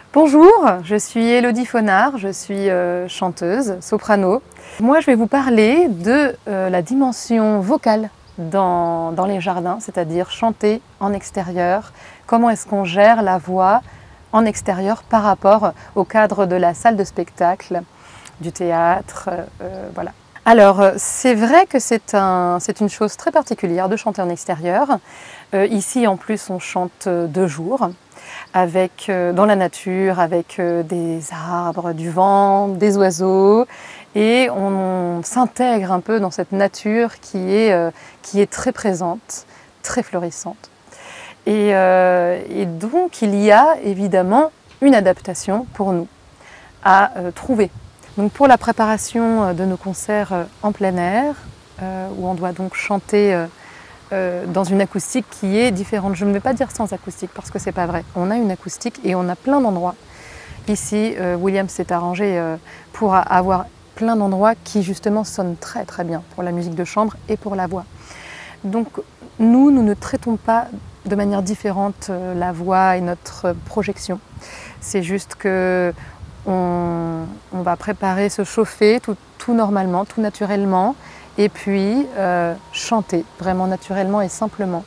Bonjour, je suis Élodie Faunard, je suis chanteuse, soprano. Moi je vais vous parler de la dimension vocale dans les jardins, c'est-à-dire chanter en extérieur. Comment est-ce qu'on gère la voix en extérieur par rapport au cadre de la salle de spectacle, du théâtre, voilà. Alors c'est vrai que c'est une chose très particulière de chanter en extérieur. Ici en plus on chante 2 jours. Dans la nature, avec des arbres, du vent, des oiseaux, et on s'intègre un peu dans cette nature qui est très présente, très florissante. Et donc il y a évidemment une adaptation pour nous à trouver. Donc pour la préparation de nos concerts en plein air, où on doit donc chanter dans une acoustique qui est différente. Je ne vais pas dire sans acoustique parce que c'est pas vrai. On a une acoustique et on a plein d'endroits. Ici, William s'est arrangé pour avoir plein d'endroits qui justement sonnent très très bien pour la musique de chambre et pour la voix. Donc nous ne traitons pas de manière différente la voix et notre projection. C'est juste que on va préparer, se chauffer tout normalement, tout naturellement, et puis chanter vraiment naturellement et simplement,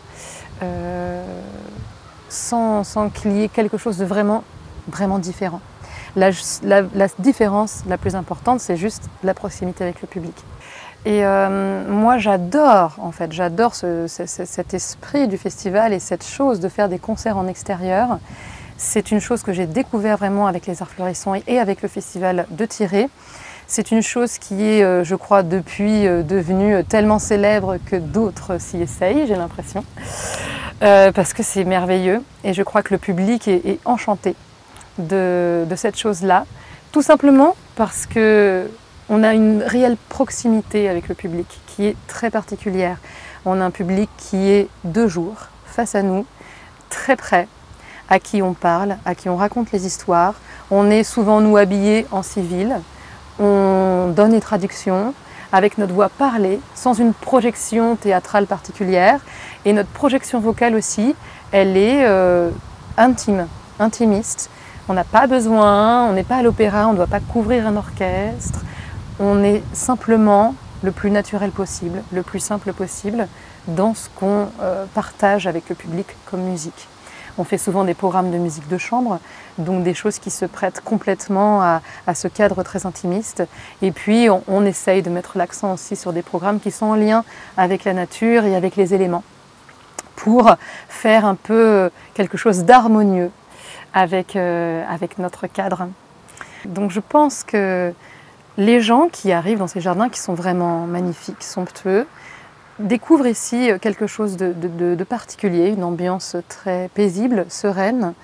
sans qu'il y ait quelque chose de vraiment différent. La différence la plus importante, c'est juste la proximité avec le public. Et moi j'adore en fait, j'adore cet esprit du festival et cette chose de faire des concerts en extérieur. C'est une chose que j'ai découvert vraiment avec les Arts Florissants et avec le festival de Tiré. C'est une chose qui est, je crois, depuis devenue tellement célèbre que d'autres s'y essayent, j'ai l'impression, parce que c'est merveilleux. Et je crois que le public est enchanté de cette chose-là, tout simplement parce qu'on a une réelle proximité avec le public qui est très particulière. On a un public qui est 2 jours face à nous, très près, à qui on parle, à qui on raconte les histoires. On est souvent, nous, habillés en civil. On donne les traductions avec notre voix parlée, sans une projection théâtrale particulière. Et notre projection vocale aussi, elle est intime, intimiste. On n'a pas besoin, on n'est pas à l'opéra, on ne doit pas couvrir un orchestre. On est simplement le plus naturel possible, le plus simple possible dans ce qu'on partage avec le public comme musique. On fait souvent des programmes de musique de chambre, donc des choses qui se prêtent complètement à ce cadre très intimiste. Et puis on essaye de mettre l'accent aussi sur des programmes qui sont en lien avec la nature et avec les éléments, pour faire un peu quelque chose d'harmonieux avec notre cadre. Donc je pense que les gens qui arrivent dans ces jardins, qui sont vraiment magnifiques, somptueux, découvre ici quelque chose de particulier, une ambiance très paisible, sereine,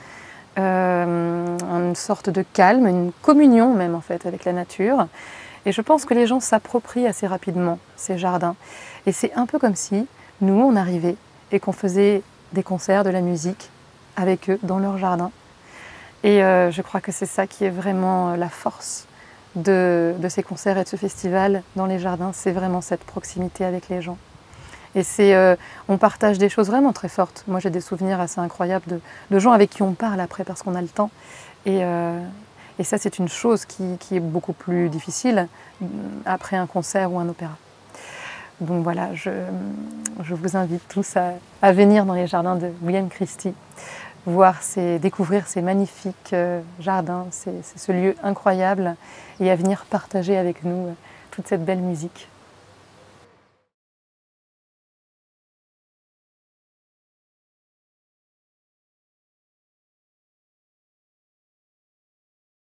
une sorte de calme, une communion même en fait avec la nature. Et je pense que les gens s'approprient assez rapidement ces jardins. Et c'est un peu comme si nous on arrivait et qu'on faisait des concerts, de la musique avec eux dans leur jardin. Et je crois que c'est ça qui est vraiment la force de ces concerts et de ce festival dans les jardins, c'est vraiment cette proximité avec les gens. Et on partage des choses vraiment très fortes. Moi j'ai des souvenirs assez incroyables de gens avec qui on parle après parce qu'on a le temps. Et ça c'est une chose qui est beaucoup plus difficile après un concert ou un opéra. Donc voilà, je vous invite tous à venir dans les jardins de William Christie, découvrir ces magnifiques jardins, ce lieu incroyable et à venir partager avec nous toute cette belle musique.